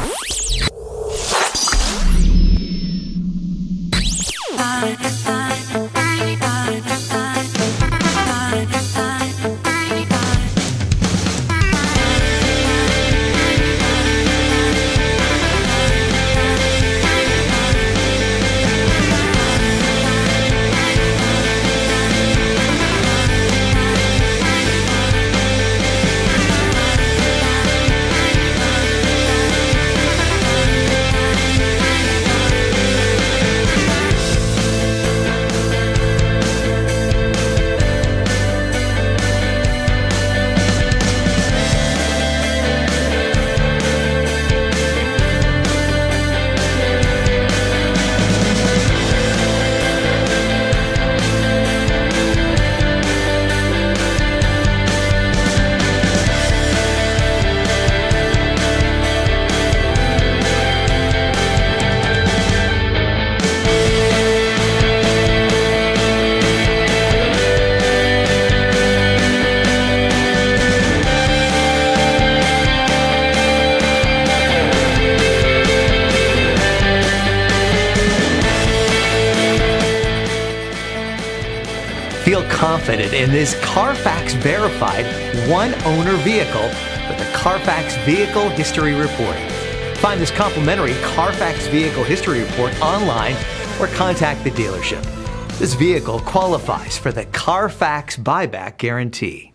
Feel confident in this Carfax verified one-owner vehicle with the Carfax Vehicle History Report. Find this complimentary Carfax Vehicle History Report online or contact the dealership. This vehicle qualifies for the Carfax Buyback Guarantee.